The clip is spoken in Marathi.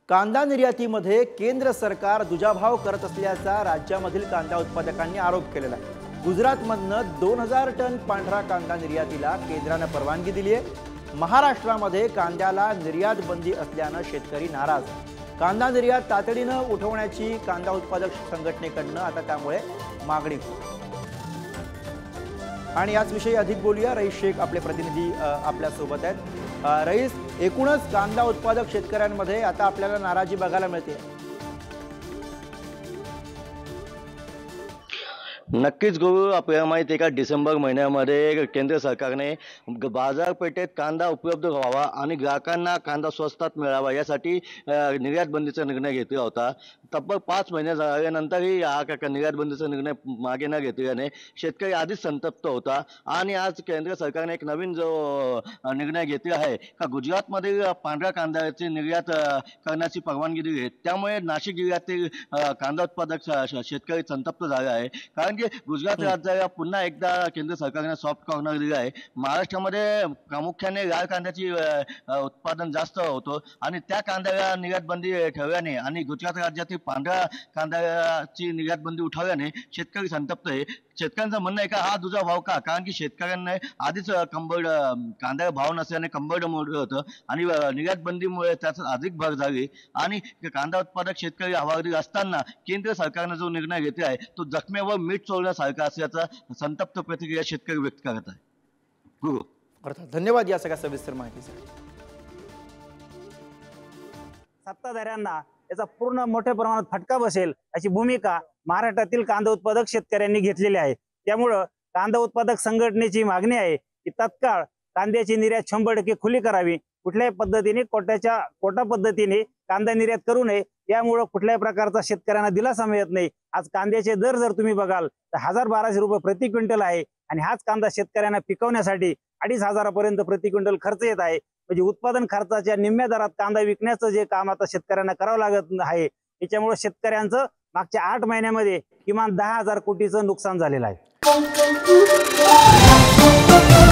कांदा निर्यातीमध्ये केंद्र सरकार दुजाभाव करत असल्याचा राज्यामधील कांदा उत्पादकांनी आरोप केलेला आहे। गुजरातमधनं 2000 टन पांढरा कांदा निर्यातीला केंद्राने परवानगी दिली आहे। महाराष्ट्रामध्ये कांद्याला निर्यात बंदी असल्याने शेतकरी नाराज। कांदा निर्यात तातडीने उठवण्याची कांदा उत्पादक संघटनेकडून आता त्यामुळे मागणी होती। आणि याच विषयी अधिक बोलूया। रईस शेख आपले प्रतिनिधी आपल्या सोबत आहेत। रईस, एकूणच कांदा उत्पादक शेतकऱ्यांमध्ये आता आपल्याला नाराजी बघायला मिळते। नक्कीच गुरु, आपल्याला माहिती आहे का, डिसेंबर महिन्यामध्ये केंद्र सरकारने बाजारपेठेत कांदा उपलब्ध व्हावा आणि ग्राहकांना कांदा स्वस्तात मिळावा यासाठी निर्यात बंदीचा निर्णय घेतला होता। तब्बल 5 महिने झाल्यानंतरही हा निर्यात बंदीचा निर्णय मागे न घेतल्याने शेतकरी आधीच संतप्त होता। आणि आज केंद्र सरकारने एक नवीन जो निर्णय घेतला आहे का गुजरातमधील पांढऱ्या कांद्याची निर्यात करण्याची परवानगी दिली आहे, त्यामुळे नाशिक जिल्ह्यातील कांदा उत्पादक शेतकरी संतप्त झाला आहे। कारण की गुजरात राज्याला पुन्हा एकदा केंद्र सरकारने सॉफ्ट कॉर्नर दिला आहे। महाराष्ट्रामध्ये प्रामुख्याने लाल कांद्याची उत्पादन जास्त होतो आणि त्या कांद्याला निर्यात बंदी ठेवल्याने आणि गुजरात राज्यातील पांढऱ्या कांद्याची निर्यात बंदी उठवल्याने शेतकरी संतप्त आहे। शेतकऱ्यांचं म्हणणं आहे का हा दुजा भाव का, कारण की शेतकऱ्यांना आधीच कांद्याला भाव नसल्याने कंबरड मोडलं होतं आणि निर्यात बंदीमुळे त्याचा अधिक भर झाली आणि कांदा उत्पादक शेतकरी हवालदिल असताना केंद्र सरकारने जो निर्णय घेतला आहे तो जखमेवर मीठ चोळण्यासारखा असल्याचा संतप्त प्रतिक्रिया शेतकरी व्यक्त करत आहे। गुरु, अर्थात धन्यवाद या सगळ्या सविस्तर माहितीसाठी। सत्ताधाऱ्यांना याचा पूर्ण मोठ्या प्रमाणात फटका बसेल अशी भूमिका महाराष्ट्रातील कांदा उत्पादक शेतकऱ्यांनी घेतलेली आहे। त्यामुळे कांदा उत्पादक संघटनेची मागणी आहे की तत्काळ कांद्याची निर्यात 100% खुली करावी। कुठल्याही पद्धतीने कोटा पद्धतीने कांदा निर्यात करू नये, यामुळे कुठल्याही प्रकारचा शेतकऱ्यांना दिलासा मिळत नाही। आज कांद्याचे दर जर तुम्ही बघाल तर 1000-1200 रुपये प्रति क्विंटल आहे आणि हाच कांदा शेतकऱ्यांना पिकवण्यासाठी 2500 पर्यंत प्रति क्विंटल खर्च येत आहे। म्हणजे उत्पादन खर्चाच्या निम्म्या दरात कांदा विकण्याचं जे काम आता शेतकऱ्यांना करावं लागत आहे, याच्यामुळे शेतकऱ्यांचं मागच्या 8 महिन्यामध्ये किमान 10,000 कोटीचं नुकसान झालेलं आहे।